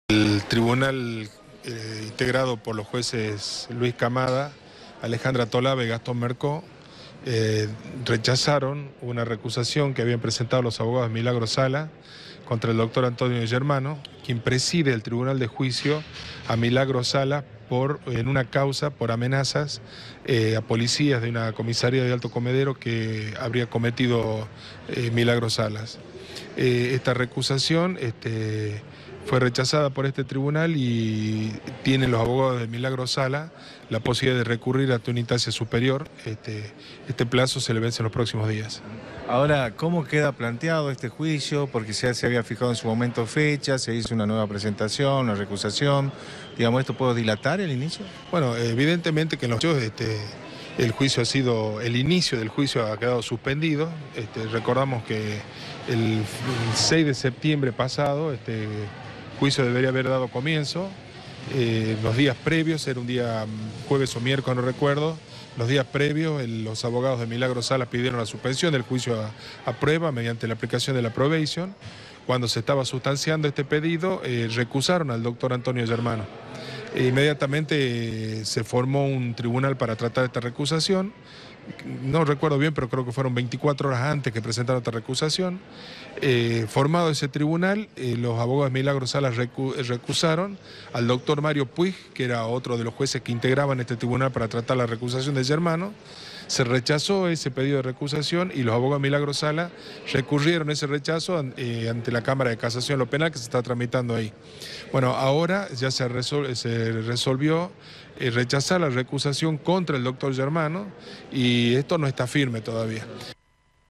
El tribunal integrado por los jueces Luis Camada, Alejandra Tolaba y Gastón Mercó rechazaron una recusación que habían presentado los abogados de Milagro Sala contra el doctor Antonio Germano, quien preside el tribunal de juicio a Milagro Sala en una causa por amenazas a policías de una comisaría de Alto Comedero que habría cometido Milagro Salas. Esta recusación fue rechazada por este tribunal y tienen los abogados de Milagro Sala la posibilidad de recurrir a una instancia superior. Este plazo se le vence en los próximos días. Ahora, ¿cómo queda planteado este juicio? Porque ya se había fijado en su momento fecha, se hizo una nueva presentación, una recusación. Digamos, ¿esto puede dilatar el inicio? Bueno, evidentemente que en los hechos el inicio del juicio ha quedado suspendido. Recordamos que el 6 de septiembre pasado este juicio debería haber dado comienzo. Los días previos, era un día jueves o miércoles, no recuerdo. Los días previos, los abogados de Milagro Salas pidieron la suspensión del juicio a prueba mediante la aplicación de la probation. Cuando se estaba sustanciando este pedido, recusaron al doctor Antonio Germano. Inmediatamente se formó un tribunal para tratar esta recusación. No recuerdo bien, pero creo que fueron 24 horas antes que presentaron esta recusación. Formado ese tribunal, los abogados de Milagro Salas recusaron al doctor Mario Puig, que era otro de los jueces que integraban este tribunal para tratar la recusación de Germano. Se rechazó ese pedido de recusación y los abogados de Milagro Sala recurrieron ese rechazo ante la Cámara de Casación en lo penal que se está tramitando ahí. Bueno, ahora ya se resolvió rechazar la recusación contra el doctor Germano y esto no está firme todavía.